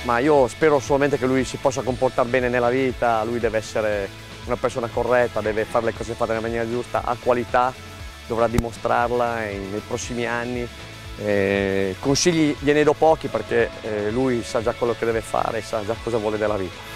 ma io spero solamente che lui si possa comportare bene nella vita, lui deve essere una persona corretta, deve fare le cose fatte nella maniera giusta, ha qualità, dovrà dimostrarla nei prossimi anni. Consigli gliene do pochi perché lui sa già quello che deve fare, sa già cosa vuole della vita.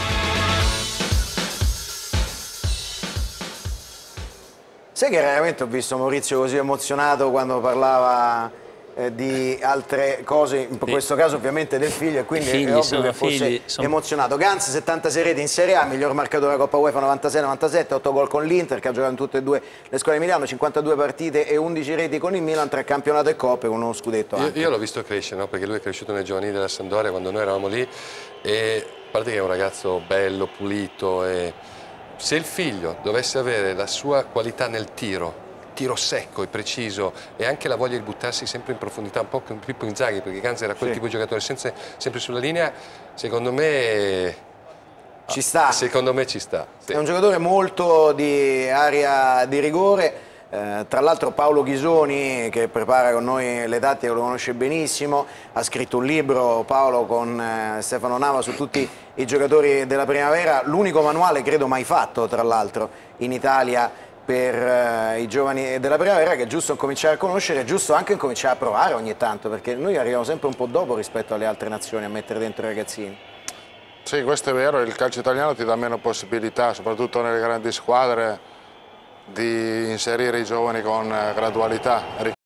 Sai che raramente ho visto Maurizio così emozionato quando parlava di altre cose, in questo caso ovviamente del figlio, e quindi è ovvio che fosse emozionato. Gans, 76 reti in Serie A, miglior marcatore della Coppa UEFA 96-97, 8 gol con l'Inter, che ha giocato in tutte e due le squadre di Milano, 52 partite e 11 reti con il Milan, 3 campionato e coppe, con uno scudetto anche. Io l'ho visto crescere, no? Perché lui è cresciuto nei giovanili della Sampdoria quando noi eravamo lì, e a parte che è un ragazzo bello, pulito, e se il figlio dovesse avere la sua qualità nel tiro secco e preciso, e anche la voglia di buttarsi sempre in profondità, un po' come Pippo Inzaghi, perché Gans era quel tipo di giocatore sempre sulla linea, secondo me ci sta. Secondo me ci sta. Sì. È un giocatore molto di area di rigore. Tra l'altro Paolo Ghisoni, che prepara con noi le tattiche, lo conosce benissimo, ha scritto un libro, Paolo, con Stefano Nava, su tutti i giocatori della primavera, l'unico manuale credo mai fatto tra l'altro in Italia per i giovani della primavera, che è giusto cominciare a conoscere, è giusto anche cominciare a provare ogni tanto, perché noi arriviamo sempre un po' dopo rispetto alle altre nazioni a mettere dentro i ragazzini. Sì, questo è vero, il calcio italiano ti dà meno possibilità, soprattutto nelle grandi squadre, di inserire i giovani con gradualità.